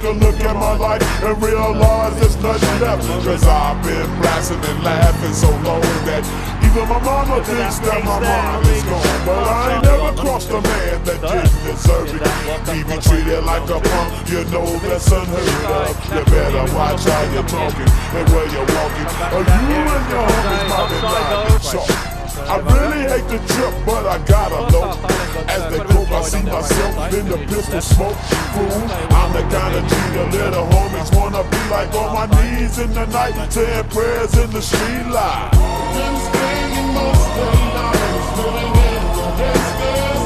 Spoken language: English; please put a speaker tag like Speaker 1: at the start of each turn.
Speaker 1: take a look at my life and realize there's nothing left. Cause I've been blasting and laughing so long that even my mama thinks that my mind is gone. But I ain't never crossed a man that didn't deserve it. Me be treated like a punk, you know that's unheard of. You better watch how you're talking and where you're walking, or you and your homies might be riding chalk. I really hate the trip, but I gotta know. As they cope, I see myself in the pistol smoke. Fool, I'm the kind of G the little homies wanna be like, on my knees in the night, saying prayers in the street light. Been spending most of the night living in the distance.